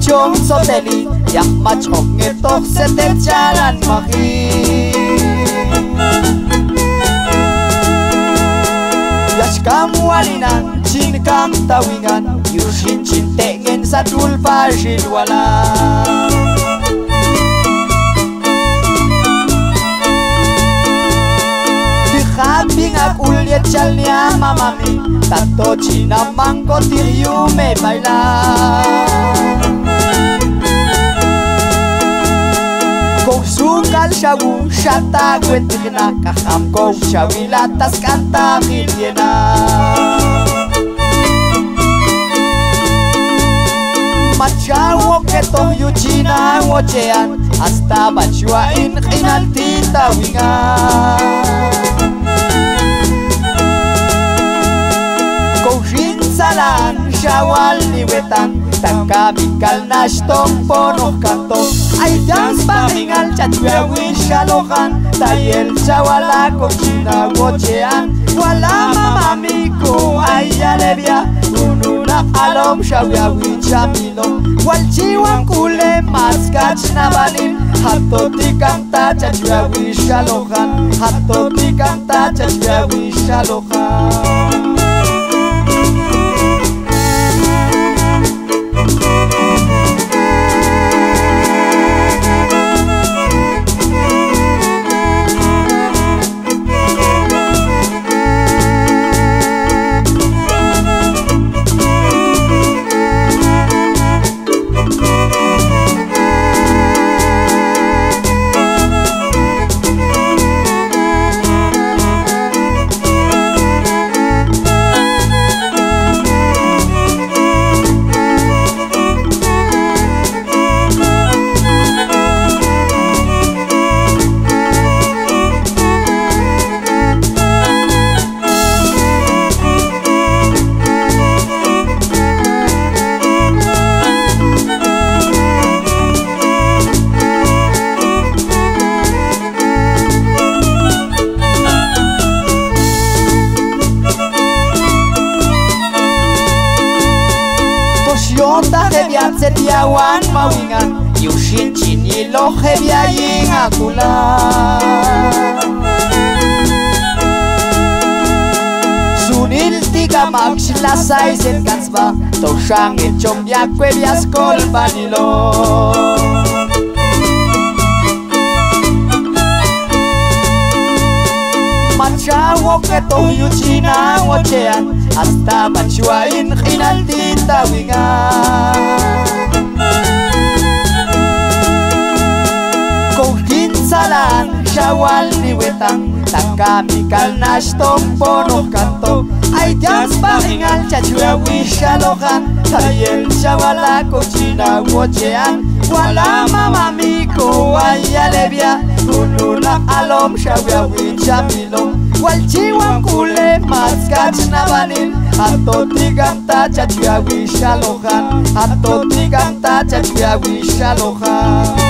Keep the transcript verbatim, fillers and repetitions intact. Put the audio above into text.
chom soteli yak machok ngetok setet jalan maki yash kamu alinan chin kam tawingan yushin chin tengen sadul fajil wala Kambing ak uliet chalnya mamami Tanto china mango tiriu me baila Kung sukal shawu shata kwentigna Kaham kong shawilatas kanta kiliena Machawo ketong yu china wochean Hasta bachua in kinalti tawingan Salan shawal ni wetan taka bikal nashtong pono kanto ay dance pamingal chatwa wishalohan tayel chawala kochina wochean wala mamami ko ay alevia ununa alom shawya wichamilo walchiwan kule maskach nabalin hatoti kanta chatwa wishalohan hatoti kanta chatwa wishalohan Yonta hebian setiawan mawingan Yushin chini lo hebiayin akula Sunil tiga makshila saisen kansba Toshang echom yakwe biaskol banilo Machawo keto yuchina wochean Hasta bachuain kinalti tawingan Kongkin salan shawal ni wetang Takamikal nashtong pono kanto Ay dance paringal chachua wishalohan Tayel shawala kochina wochean Wala mamami ko ay alevia Ununa alom shawya wichamilom Walchiwan kule maskach nabanin Hatoti ganta chachua wishalohan Hatoti ganta chachua wishalohan